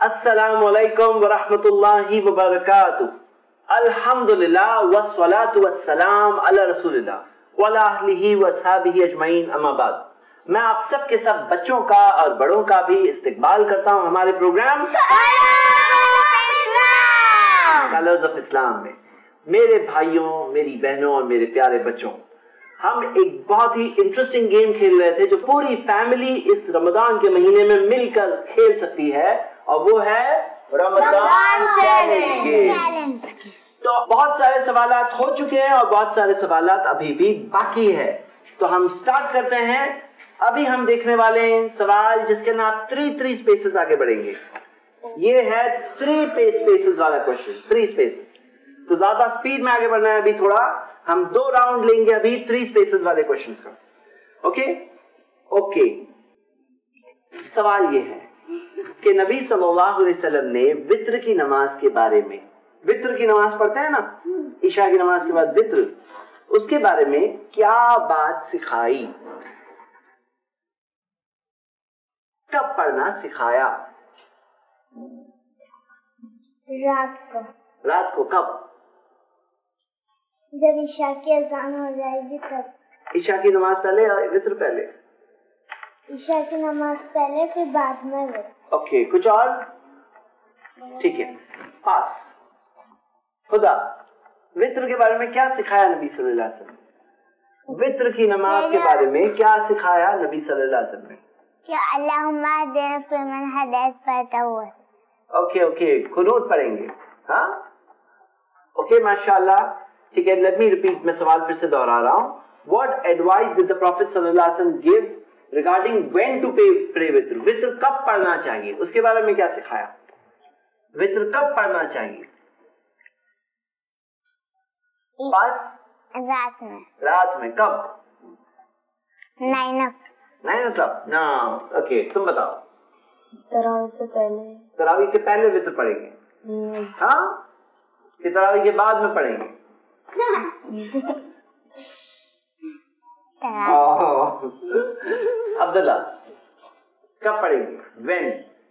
अस्सलामुअलैकुम वरहमतुल्लाहि वबरकातुह। अल्हम्दुलिल्लाह वस्सलातु वस्सलाम अला रसूलिल्लाह वअला अहलिही वअसहाबिही अजमईन, अम्मा बाद। मैं आप सब के सब बच्चों का और बड़ों का भी इस्तकबाल करता हूं हमारे प्रोग्राम कलर्स ऑफ इस्लाम में। मेरे भाइयों, मेरी बहनों और मेरे प्यारे बच्चों, हम एक बहुत ही इंटरेस्टिंग गेम खेल रहे थे जो पूरी फैमिली इस रमजान के महीने में मिलकर खेल सकती है, और वो है रमजान चैलेंज। तो बहुत सारे सवालात हो चुके हैं और बहुत सारे सवालात अभी भी बाकी है, तो हम स्टार्ट करते हैं। अभी हम देखने वाले हैं सवाल जिसके अंदर आप 3 स्पेसेस आगे बढ़ेंगे। ये है 3 स्पेसेस वाला क्वेश्चन, 3 स्पेसेस। तो ज्यादा स्पीड में आगे बढ़ना है। अभी थोड़ा हम 2 राउंड लेंगे अभी 3 स्पेसेस वाले क्वेश्चंस का। ओके। सवाल ये है कि नबी सल्लल्लाहु अलैहि वसल्लम ने वित्र की नमाज के बारे में, वित्र की नमाज पढ़ते हैं ना, इशा की नमाज के बाद वित्र, उसके बारे में क्या बात सिखाई, कब पढ़ना सिखाया? रात को कब? जब ईशा की अज़ान हो जाएगी तब। ईशा की नमाज पहले या वित्र पहले? ईशा की नमाज पहले, फिर बाद में वित्र। ओके, कुछ और? ठीक है, पास। खुदा, वित्र के बारे में क्या सिखाया नबी सल्लल्लाहु अलैहि वसल्लम? वित्र की नमाज के बारे में क्या सिखाया नबी सल्लल्लाहु अलैहि वसल्लम ने? क्या अल्लाहुम्मा हदीना फ़ीमन हदैत पढ़ता हुआ। ओके, कुनूत पढ़ेंगे। हाँ, ओके, माशाल्लाह। ठीक है, लेट मी रिपीट, मैं सवाल फिर से दोहरा रहा हूँ। What advice did the Prophet सल्लल्लाहु अलैहि वसल्लम give regarding when to pray वित्र? वित्र कब पढ़ना चाहिए, उसके बारे में क्या सिखाया? वित्र कब पढ़ना चाहिए? पास? रात में कब? 9 o'clock। ना, ओके, तुम बताओ। तरावी के पहले वित्र पढ़ेंगे? हाँ, कि तरावी के बाद में पढ़ेंगे? अब्दुल्ला, कब पढ़ेंगे? When?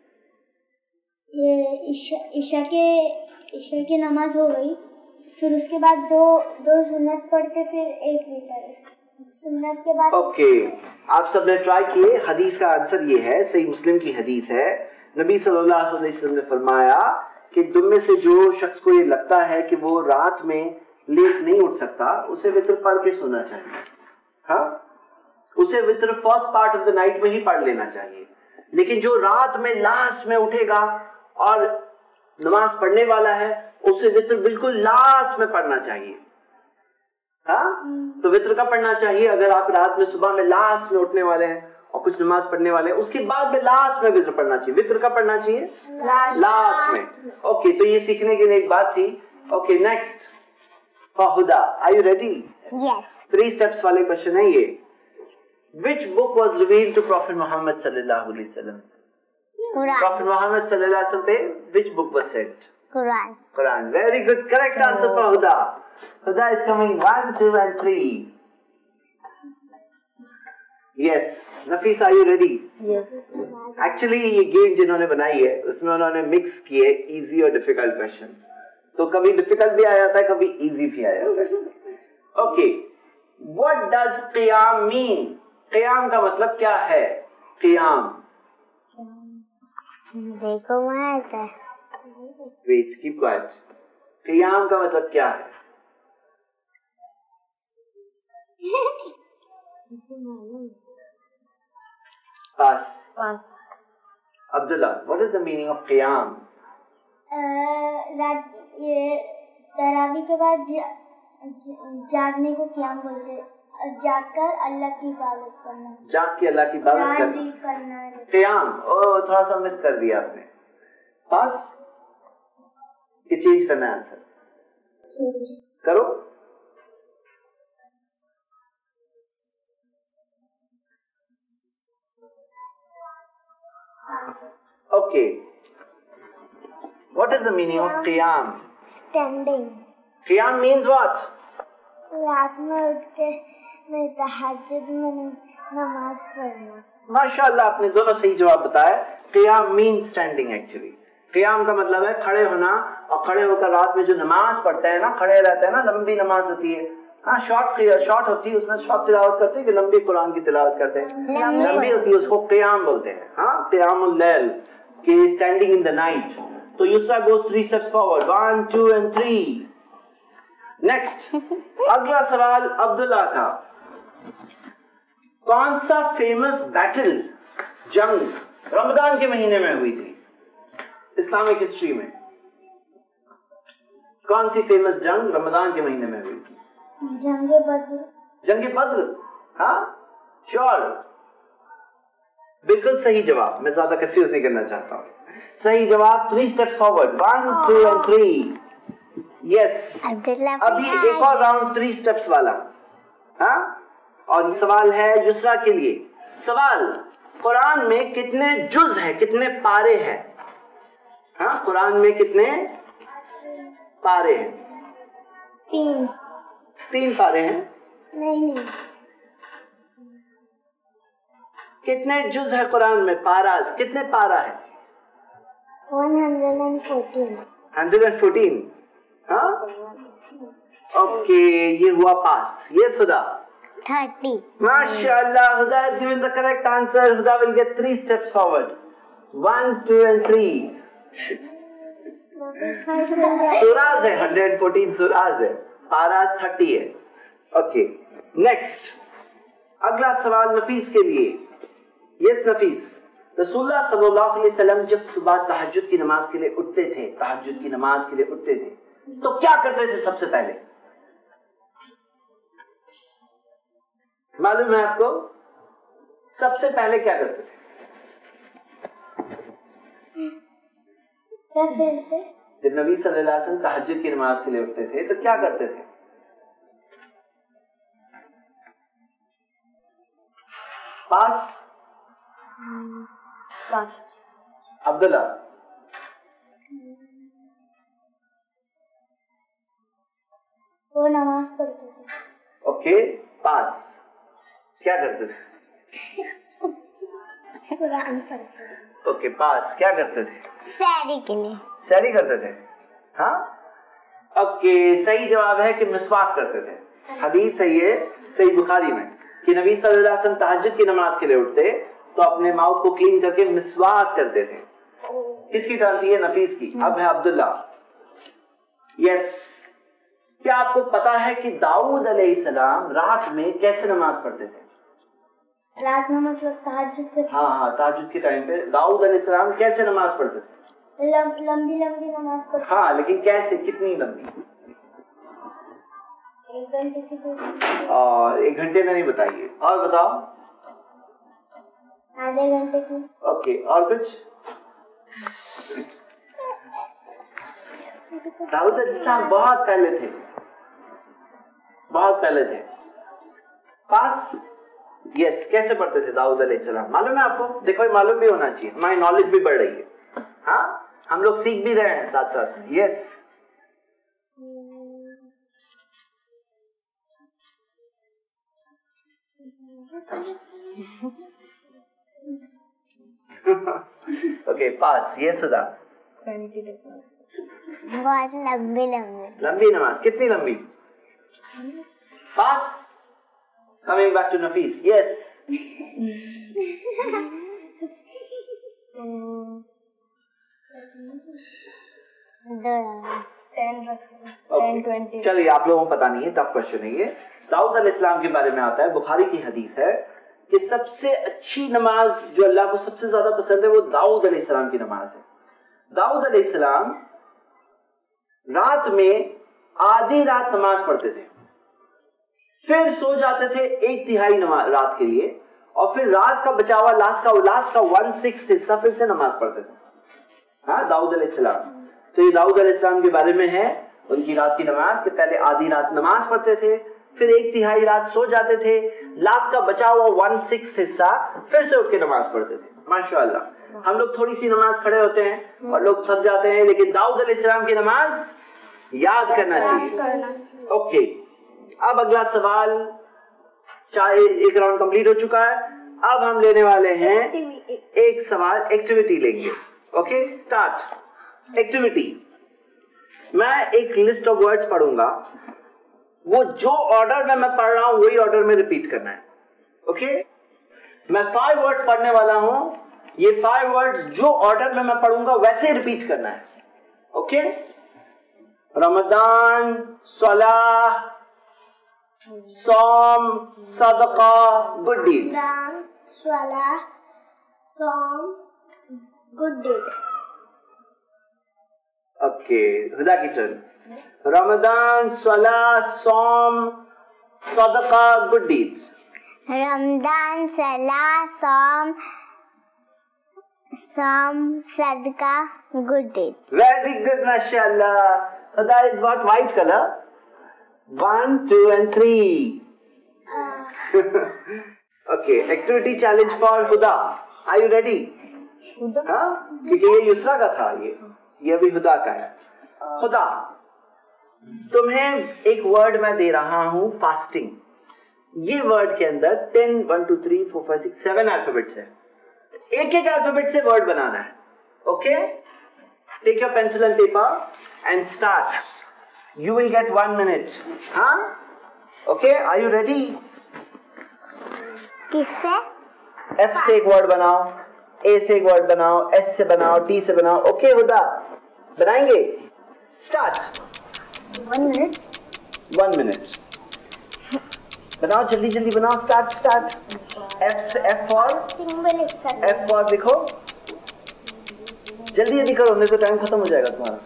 ये ईशा की नमाज हो गई, फिर उसके बाद दो सुन्नत पढ़ के फिर एक वितर सुन्नत के बाद। ओके, आप सबने ट्राई किए। हदीस का आंसर ये है, सही मुस्लिम की हदीस है। नबी सल्लल्लाहु अलैहि वसल्लम ने फरमाया कि तुम में से जो शख्स को ये लगता है कि वो रात में लेट नहीं उठ सकता, उसे वित्र पढ़ के सोना चाहिए। हाँ, उसे वित्र first part of the night में ही पढ़ लेना चाहिए। लेकिन जो रात में लास्ट में उठेगा और नमाज पढ़ने वाला है, उसे वित्र बिल्कुल लास्ट में पढ़ना चाहिए। हाँ, तो वित्र का पढ़ना चाहिए अगर आप रात में सुबह में लास्ट में उठने वाले हैं और कुछ नमाज पढ़ने वाले हैं, उसके बाद में लास्ट में वित्र पढ़ना चाहिए। वित्र का पढ़ना चाहिए लास्ट में। ओके, तो ये सीखने के लिए एक बात थी। ओके, नेक्स्ट फाहुदा, are you ready? Yes. 3 steps वाले क्वेश्चन है ये। Which book was revealed to Prophet Muhammad sallallahu alaihi wasallam? Prophet Muhammad sallallahu alaihi wasallam पे which book was sent? Quran. Very good, correct answer for Huda. Huda is coming 1, 2 and 3. Yes, Nafis, are you ready? Yes. Actually ये game जिन्होंने बनाई है उसमें उन्होंने mix किए easy और difficult questions, तो कभी डिफिकल्ट भी आ जाता है, कभी इजी भी आ जाता है। ओके, व्हाट डज क़ियाम मीन? क़ियाम का मतलब क्या है? क़ियाम, देखो मैं वेट, कीप क्वाइट। क़ियाम का मतलब क्या है? Pass. Abdullah, what is the meaning of क़ियाम? ये तरावी के बाद जागने को क़ियाम बोलते हैं। जागकर अल्लाह की इबादत करना। जाग के अल्लाह की इबादत करना। क़ियाम, थोड़ा सा मिस कर दिया आपने। पास कि चेंज करना है आंसर? करो। Okay, what is the meaning of क़ियाम? स्टैंडिंग। क़ियाम मीन्स व्हाट? रात में उठ के तहज्जुद में नमाज पढ़ना। माशाअल्लाह, आपने दोनों सही जवाब बताया। क़ियाम मीन स्टैंडिंग। एक्चुअली क़ियाम का मतलब है खड़े होना, और खड़े होकर रात में जो नमाज पढ़ते हैं ना, खड़े रहते हैं ना, लंबी नमाज होती है, हाँ शॉर्ट होती है, उसमें शॉर्ट तिलावत करते हैं कि लंबी कुरान की तिलावत करते हैं, लंबी होती है, उसको क़ियाम बोलते हैं। हाँ, क़ियामुल लैल कि स्टैंडिंग इन द नाइट। तो Yusra goes 3 steps forward, 1 2 and 3। Next अगला सवाल अब्दुल्ला का, कौन सा फेमस बैटल, जंग रमजान के महीने में हुई थी इस्लामिक हिस्ट्री में? कौन सी फेमस जंग रमजान के महीने में हुई थी? जंगे बद्र। जंगे बद्र, हाँ श्योर, बिल्कुल सही जवाब। मैं ज्यादा कंफ्यूज नहीं करना चाहता हूँ। सही जवाब 3 स्टेप फॉरवर्ड, 1 2 and 3। यस, अभी एक और राउंड 3 स्टेप्स वाला। हाँ, और सवाल है युसरा के लिए। सवाल, कुरान में कितने जुज है, कितने पारे हैं? हाँ, कुरान में कितने पारे हैं? 3 पारे हैं। नहीं, कितने जुज है कुरान में? पारास, कितने पारा है? 114। हाँ, ओके, ये हुआ पास। यस हुदा, 30। माशाअल्लाह, हुदा has given the correct answer. Huda will get 3 steps forward, 1 2 and 3। Suraaj है, 114 सूराज है, पारास 30 है। ओके, नेक्स्ट अगला सवाल नफीस के लिए। यस नफीस, रसूलुल्लाह सल्लल्लाहु अलैहि वसल्लम जब सुबह तहज्जुद की नमाज के लिए उठते थे, तहज्जुद की नमाज के लिए उठते थे, तो क्या करते थे सबसे पहले? मालूम है आपको सबसे पहले क्या करते थे? जब नबी सल्लल्लाहु अलैहि वसल्लम तहज्जुद की नमाज के लिए उठते थे तो क्या करते थे? पास अब्दुल्ला, वो नमाज पढ़ते थे। ओके, पास क्या करते थे? कुरान पढ़ते थे। ओके, पास क्या करते थे? सैरी के लिए। सैरी करते थे। हाँ, ओके, सही जवाब है कि मिसवाक करते थे। हदीस है ये सही बुखारी में कि नबी सल्लल्लाहु अलैहि वसल्लम तहज्जुद की नमाज के लिए उठते तो अपने माउथ को क्लीन करके मिसवाक करते थे। किसकी टर्न थी? नफीस की। अब है अब्दुल्ला। यस, क्या आपको पता है कि दाऊद अलैहिस्सलाम रात में कैसे नमाज पढ़ते थे? रात में मतलब तहज्जुद के? हाँ, तहज्जुद के टाइम पे दाऊद अलैहिस्सलाम कैसे नमाज पढ़ते थे? लंबी नमाज पढ़ते। हाँ, लेकिन कैसे, कितनी लंबी? 1 घंटे की। और 1 घंटे में नहीं बताइए, और बताओ। आधे घंटे की। ओके, और कुछ? दाऊद अलैहिस्सलाम बहुत पहले थे, बहुत पहले थे। पास, यस, कैसे पढ़ते थे दाऊद अलैहिस्सलाम? मालूम है आपको? देखो, मालूम भी होना चाहिए, हमारी नॉलेज भी बढ़ रही है। हाँ, हम लोग सीख भी रहे हैं साथ साथ। Yes, okay, pass. Yes Huda, बहुत लंबी नमाज। कितनी लंबी? Pass. Coming back to Nafees. Yes, चलिए, आप लोगों को पता नहीं है, टफ क्वेश्चन है ये। दाऊद अलैहिस्सलाम के बारे में आता है, बुखारी की हदीस है कि सबसे अच्छी नमाज जो अल्लाह को सबसे ज्यादा पसंद है वो दाऊद अलैहिस्सलाम की नमाज है। दाऊद अलैहिस्सलाम रात में आधी रात नमाज पढ़ते थे, फिर सो जाते थे 1/3 नमाज रात के लिए, और फिर रात का बचा हुआ लास्ट का 1/6 हिस्सा फिर से नमाज पढ़ते थे। हाँ, दाऊद अलैहिस्सलाम। तो ये दाऊद अलैहिस्सलाम के बारे में है, उनकी रात की नमाज के पहले आधी रात नमाज पढ़ते थे, फिर 1/3 रात सो जाते थे, लास्ट का बचा हुआ 1/6 हिस्सा फिर से उठ के नमाज पढ़ते थे। माशाअल्लाह, हम लोग थोड़ी सी नमाज खड़े होते हैं और लोग थक जाते हैं, लेकिन दाऊद अलैहिस्सलाम की नमाज याद करना चाहिए। ओके, अब अगला सवाल, चाहे एक राउंड कंप्लीट हो चुका है, अब हम लेने वाले हैं एक सवाल, एक्टिविटी लेंगे। Okay, start. एक्टिविटी, मैं एक लिस्ट ऑफ वर्ड्स पढ़ूंगा, वो जो ऑर्डर में मैं पढ़ रहा हूं वही ऑर्डर में रिपीट करना है. ओके मैं 5 वर्ड्स पढ़ने वाला हूं, ये 5 वर्ड्स जो ऑर्डर में मैं पढ़ूंगा वैसे रिपीट करना है. ओके रमजान, सलाह, सौम, सदका, गुड डीड्स. सलाह, सौम, गुड डीड. ओके हुदा की टर्न. रमजान, सलाह, सौम, सदका, गुड डीड्स. रमजान, सलाह, सौम, सदका, good deeds. Very good, mashallah. Huda is what? White color. 1, 2 and 3. Okay, activity challenge for Huda. Are you ready? हाँ? क्योंकि ये युसरा का था, ये अभी हुदा का है. हुदा, तुम्हें एक वर्ड मैं दे रहा हूं, फास्टिंग. ये वर्ड के अंदर 10, 1, 2, 3, 4, 5, 6, 7 अल्फाबेट्स है. एक एक अल्फाबेट से वर्ड बनाना है. Okay take your pencil and paper and start. You will get 1 minute. हाँ ओके आर यू रेडी? किससे? एफ से एक वर्ड बनाओ, ए से एक वर्ड बनाओ, एस से बनाओ, टी से बनाओ. ओके हुदा बनाएंगे. स्टार्ट. 1 मिनट. 1 मिनट बनाओ, जल्दी जल्दी बनाओ. स्टार्ट. एफ फॉर लिखो, जल्दी जल्दी करो, नहीं तो टाइम खत्म हो जाएगा तुम्हारा.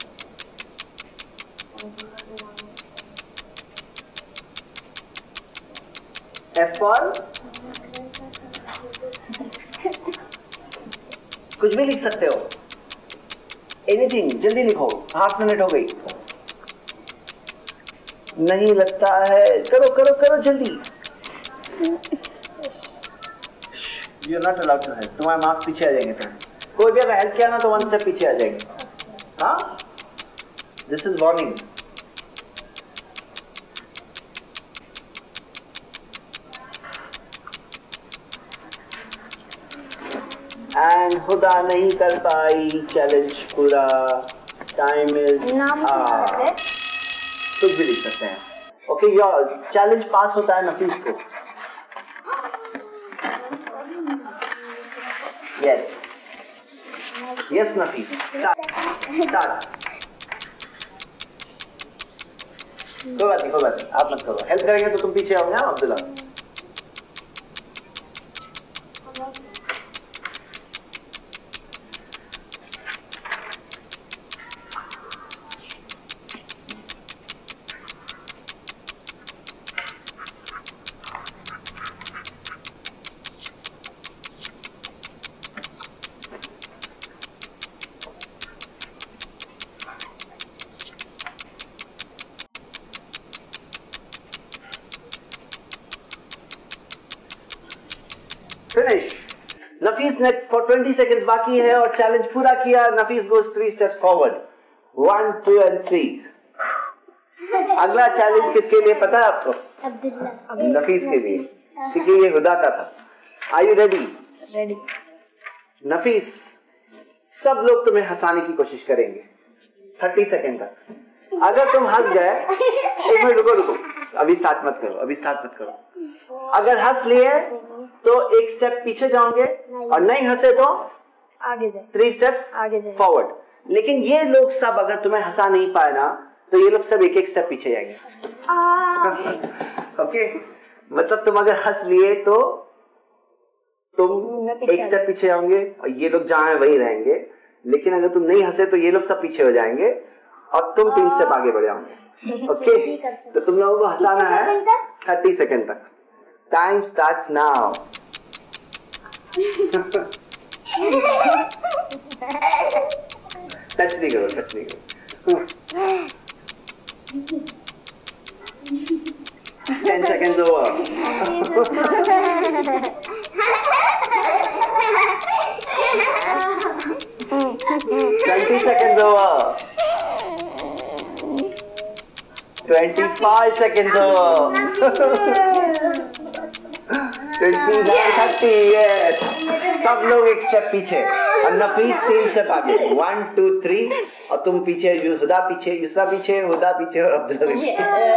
एफ फॉर कुछ भी लिख सकते हो, एनीथिंग. जल्दी लिखो, हाफ मिनट हो गई. नहीं लगता है, करो जल्दी. You're not allowed to help. तुम्हारे मार्क्स पीछे आ जाएंगे. कोई भी अगर हेल्प किया ना तो 1 स्टेप पीछे आ जाएंगे. हाँ this is warning. And Huda नहीं कर पाई चैलेंज पूरा. टाइम इज कुछ भी लिख सकते हैं. ओके योर चैलेंज पास होता है नफीस को. Yes, Nafis. Start. कोई बात नहीं, आप मत करो. हेल्प करेंगे तो तुम पीछे आओगे. हाँ अब्दुल्ला. फिनिश. नफीस ने फॉर 20 सेकंड्स बाकी है और चैलेंज पूरा किया. Nafees goes 3 steps forward. 1, 2 and 3. अगला चैलेंज किसके लिए पता है आपको? अब्दुल्ला. नफीस के लिए, क्योंकि ये हुदा का था. Are you ready? Ready. Nafees, सब लोग तुम्हें हंसाने की कोशिश करेंगे 30 सेकंड तक. अगर तुम हंस गए, एक मिनट रुको, अभी स्टार्ट मत करो. अगर हंस लिए तो एक स्टेप पीछे जाओगे और नहीं हंसे तो आगे जाए. 3 स्टेप्स फॉरवर्ड. लेकिन ये लोग सब अगर तुम्हें हंसा नहीं पाए ना तो ये लोग सब एक स्टेप पीछे जाएंगे. ओके मतलब तुम अगर हंस लिए तो तुम एक स्टेप पीछे जाओगे और ये लोग जहां हैं वहीं रहेंगे. लेकिन अगर तुम नहीं हंसे तो ये लोग सब पीछे हो जाएंगे और तुम 3 स्टेप आगे बढ़ जाओगे. ओके तो तुम लोगों को हंसाना है 30 सेकंड तक. Time starts now. टच नहीं करो. 10 seconds over. 20 seconds over. 25 seconds over. 29, 30, yes. सब लोग एक स्टेप पीछे और नफीस 3 स्टेप आगे। 1 2 3 और तुम पीछे, हुदा पीछे, युसरा पीछे, हुदा पीछे और अब्दुल्ला पीछे।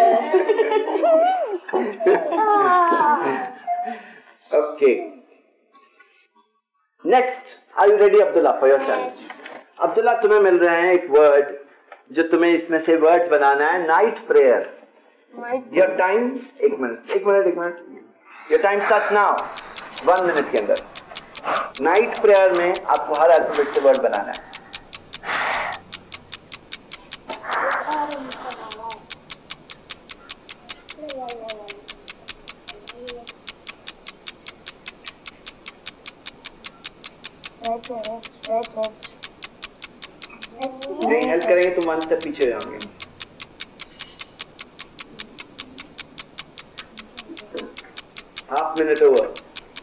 Okay, next, are you ready Abdullah for your challenge? Abdullah, तुम्हें मिल रहे हैं एक वर्ड, जो तुम्हें इसमें से वर्ड्स बनाना है। Night prayer. योर टाइम, एक minute. Your time starts now. 1 minute के अंदर नाइट प्रेयर में आपको हर अल्फाबेट से वर्ड बनाना है। नहीं हेल्प करेंगे तुम 1 से पीछे जाओगे। Half minute over.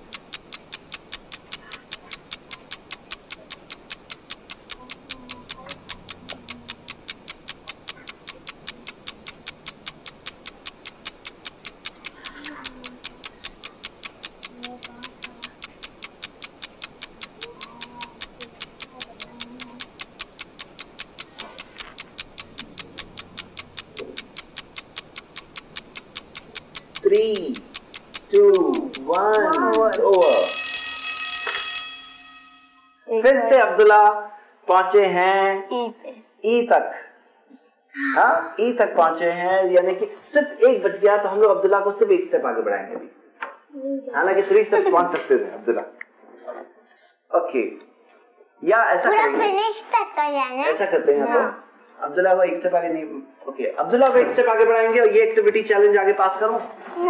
फिर से अब्दुल्ला पहुंचे हैं ई तक। हाँ, ई तक पहुंचे हैं, यानी कि सिर्फ 1 बच गया तो हम लोग अब्दुल्ला को सिर्फ 1 स्टेप आगे बढ़ाएंगे अभी। हालांकि 3 स्टेप पहुंच सकते थे अब्दुल्ला। ओके, या ऐसा करेंगे, ऐसा करते हैं तो अब्दुल्ला को 1 स्टेप आगे नहीं। ओके, अब्दुल्ला को 1 स्टेप आगे बढ़ाएंगे और ये एक्टिविटी चैलेंज आगे पास करूं?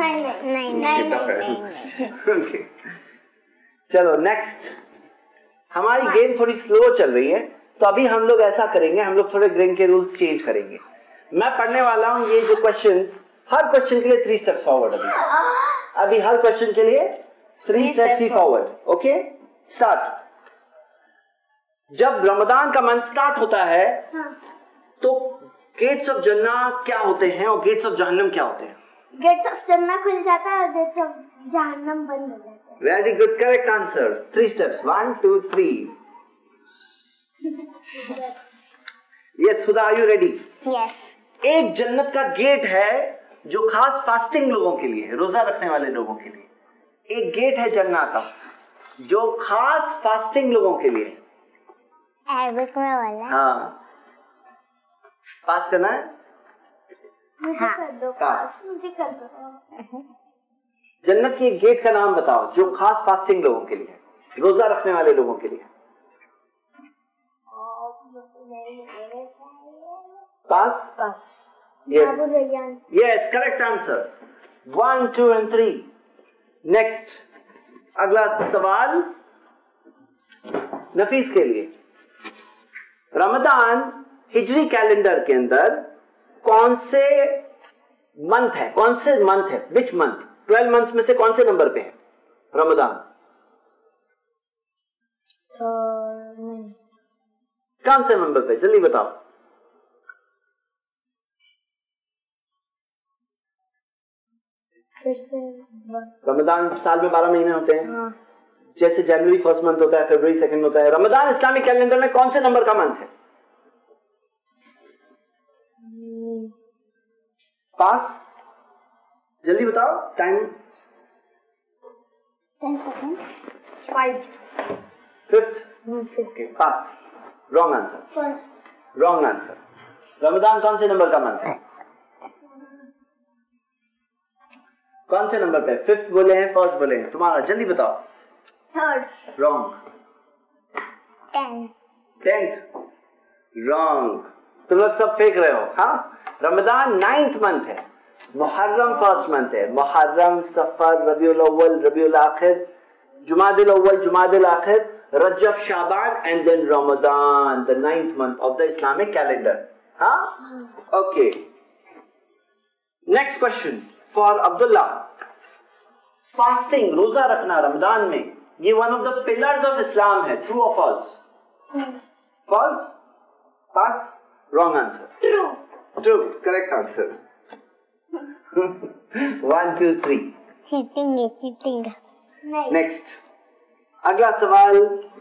नहीं। चलो नेक्स्ट। हमारी गेम थोड़ी स्लो चल रही है, तो अभी हम लोग ऐसा करेंगे, हम लोग थोड़े गेम के रूल्स चेंज करेंगे। मैं पढ़ने वाला हूं ये जो क्वेश्चंस, हर क्वेश्चन के लिए 3 स्टेप्स फॉरवर्ड। अभी हर क्वेश्चन के लिए 3 स्टेप्स ही फॉरवर्ड। Okay, start. जब रमजान का मंथ स्टार्ट होता है तो गेट्स ऑफ जन्नत क्या होते हैं और गेट्स ऑफ जहन्नम क्या होते हैं? गेट्स ऑफ जन्नत खुल जाता है और गेट्स ऑफ जहन्नम बंद हो जाता है। Very good, correct answer. 3 steps, 1 2 3। Yes Huda, are you ready? Yes. एक जन्नत का गेट है जो खास फास्टिंग लोगों के लिए है, रोजा रखने वाले लोगों के लिए। एक गेट है जन्नत का जो खास फास्टिंग लोगों के लिए है। अरबिक में वाला? हाँ, पास करना है? मुझे कर दो पास। मुझे कर दो। जन्नत की एक गेट का नाम बताओ जो खास फास्टिंग लोगों के लिए, रोजा रखने वाले लोगों के लिए। Pass? Yes yes, correct answer. 1 2 and 3। Next, अगला सवाल नफीस के लिए। रमजान हिजरी कैलेंडर के अंदर कौन से मंथ है? Which month? 12 मंथ्स में से कौन से नंबर पे है रमजान? कौन से नंबर पे, जल्दी बताओ। रमजान साल में 12 महीने होते हैं। जैसे जनवरी फर्स्ट मंथ होता है, फरवरी सेकंड होता है। रमजान इस्लामिक कैलेंडर में कौन से नंबर का मंथ है? पास? जल्दी बताओ, time. 10 seconds। 5। 5th? Okay, pass. Wrong answer. First. Wrong answer. Ramzan कौन से नंबर का मंथ है? कौन से नंबर पे? 5th बोले हैं, फर्स्ट बोले हैं? तुम्हारा जल्दी बताओ। 3rd। रॉन्ग। 10th? रॉन्ग। तुम लोग सब फेंक रहे हो। हाँ, रमजान 9th मंथ है। मुहर्रम फर्स्ट मंथ है। मुहर्रम, सफर, रबीउल अव्वल, रबीउल आखिर, Jumadil Awwal, Jumadil Akhir, Rajab, Shaban and then Ramzan, the 9th month of the Islamic calendar. हाँ, okay. Next question for Abdullah. Fasting, रोजा रखना रमजान में, ये one of the pillars of Islam है। ट्रू और false? False. Pass? Wrong answer. True, correct answer. 1 2 3। Cheating. Next, अगला सवाल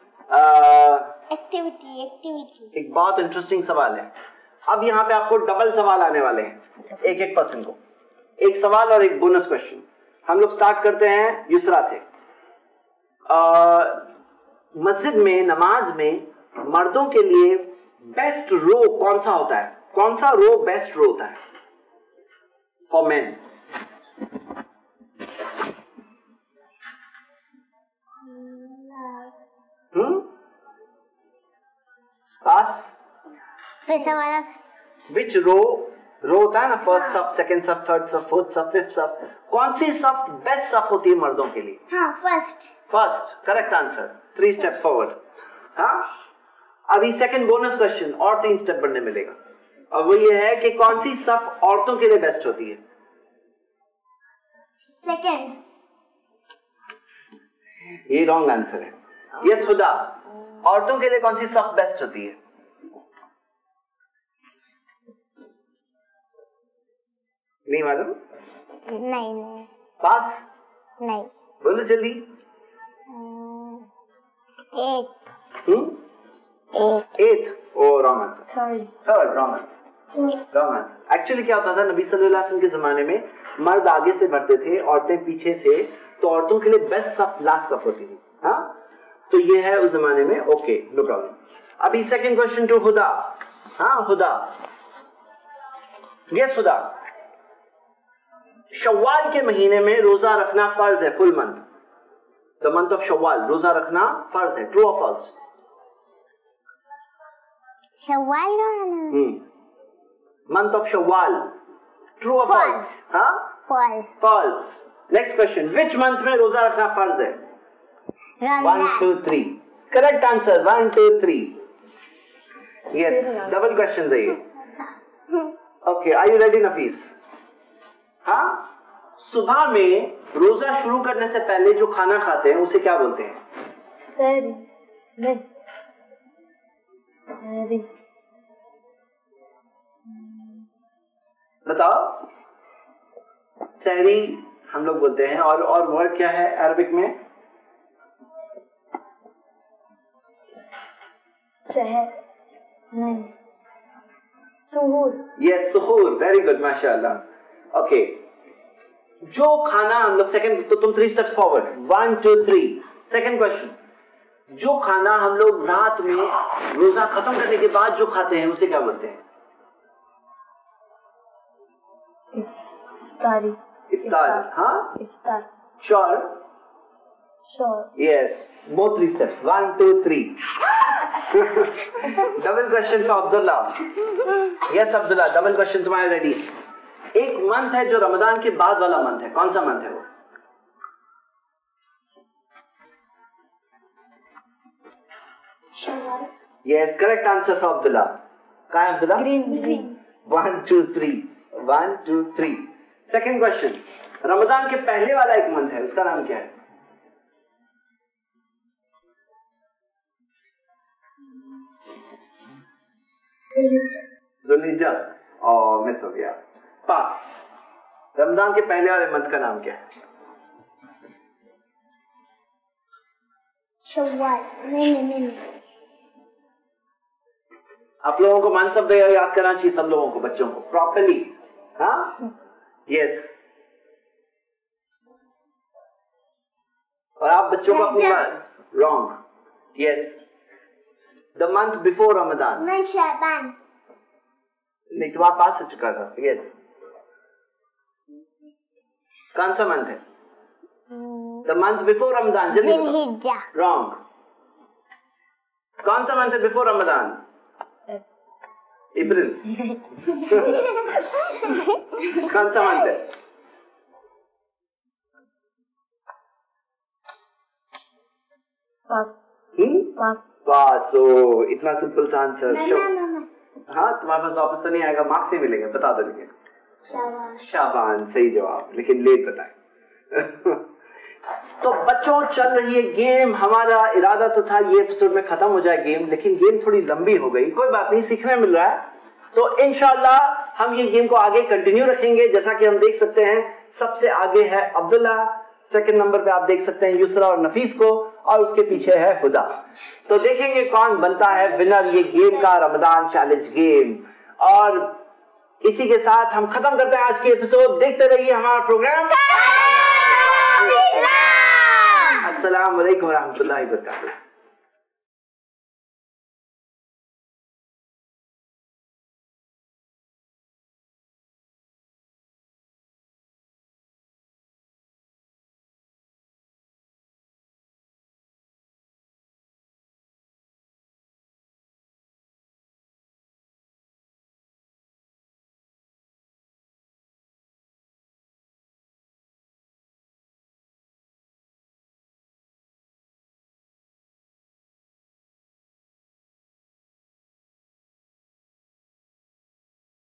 activity एक बहुत इंटरेस्टिंग सवाल है। अब यहाँ पे आपको डबल सवाल आने वाले हैं, एक पर्सन को एक सवाल और एक बोनस क्वेश्चन। हम लोग स्टार्ट करते हैं युसरा से। मस्जिद में नमाज में मर्दों के लिए बेस्ट रो कौन सा होता है? कौन सा रो बेस्ट रो होता है फॉर मेन? पास? विच रो होता है ना, फर्स्ट सफ, सेकंड सफ, थर्ड सफ, फोर्थ सफ, फिफ्थ सफ, कौन सी सफ बेस्ट सफ होती है मर्दों के लिए? हाँ, first correct answer, 3 step forward. हाँ, अभी सेकंड बोनस क्वेश्चन और 3 स्टेप बढ़ने मिलेगा, और वो ये है कि कौन सी सफ औरतों के लिए बेस्ट होती है? सेकंड। ये रॉन्ग आंसर है। यस खुदा, औरतों के लिए कौन सी सफ बेस्ट होती है? नहीं मालूम? नहीं। पास? नहीं। बोलो जल्दी। 8th oh wrong answer. Third wrong answer. Actually क्या होता था, नबी सल्लल्लाहु अलैहि वसल्लम के जमाने में मर्द आगे से बढ़ते थे, औरतें पीछे से, तो औरतों के लिए बेस्ट सफ लास्ट सफ होती थी। हाँ, तो ये है उस जमाने में। Okay, no problem. अभी सेकंड क्वेश्चन टू हुदा। हाँ हुदा, यस हुदा, शव्वाल के महीने में रोजा रखना फर्ज है, full month, the month of Shawwal, रोजा रखना फर्ज है, ट्रू और false? Shawwal month of Shawwal, true और फॉल्स? हाँ, false. Next question, which month में रोजा रखना फर्ज है? 1 2 3, correct answer, 1 2 3। Yes, double question है ये। Okay, are you ready Nafees? हाँ, सुबह में रोजा शुरू करने से पहले जो खाना खाते हैं उसे क्या बोलते हैं? सहरी। बताओ। सहरी हम लोग बोलते हैं, और वर्ड क्या है अरबिक में? सुहूर। यस, सुहूर, वेरी गुड, माशाल्लाह। ओके, जो खाना हम लोग सेकंड, तो तुम 3 स्टेप्स फॉरवर्ड, 1 2 3। सेकंड क्वेश्चन, जो खाना हम लोग रात में रोजा खत्म करने के बाद जो खाते हैं उसे क्या बोलते हैं? इफ्तार। हाँ, इफ्तार। Sure? Yes, both 3 steps, 1 2 3। Double question for Abdullah. Yes Abdullah, double question तुम्हारे रेडी। एक मंथ है जो रमजान के बाद वाला मंथ है, कौन सा मंथ है वो? Yes, correct answer for Abdullah. कहाँ है Abdullah? Green. 1 2 3, 1 2 3। Second question, Ramzan के पहले वाला एक मंथ है, उसका नाम क्या है? जुल्हिज्जा। और मिस हो गया, पास। रमजान के पहले वाले मंथ का नाम क्या है? शव्वाल। नहीं। आप लोगों को मानसब याद करना चाहिए, सब लोगों को, बच्चों को प्रॉपर्ली। हाँ, यस। और आप बच्चों को अपनी wrong. Yes, the month before Ramzan. मैं शाबान। नहीं, तुम्हारा पास हो चुका था। यस, कौन सा मंथ है? The month before Ramzan. जल्दी बताओ। रॉन्ग। कौन सा मंथ है बिफोर रमजान? अप्रैल। कौन सा मंथ है? पास। इतना सिंपल सा आंसर। हाँ, तुम्हारे पास वापस तो नहीं आएगा, मार्क्स नहीं मिलेंगे, बता दो। लेकिन शाबान सही जवाब, लेकिन लेट बताए। तो बच्चों, चल रही है गेम। हमारा इरादा तो था ये एपिसोड में खत्म हो जाए गेम, लेकिन गेम थोड़ी लंबी हो गई। कोई बात नहीं, सीखने मिल रहा है। तो इंशाल्लाह हम ये गेम को आगे कंटिन्यू रखेंगे। जैसा कि हम देख सकते हैं, सबसे आगे है अब्दुल्ला, सेकंड नंबर पे आप देख सकते हैं युसरा और नफीस को, और उसके पीछे है हुदा। तो देखेंगे कौन बनता है विनर ये गेम का, रमजान चैलेंज गेम। और इसी के साथ हम खत्म करते हैं आज के एपिसोड। देखते रहिए हमारा प्रोग्राम। अस्सलाम वालेकुम रहमतुल्लाहि व बरकातुहू।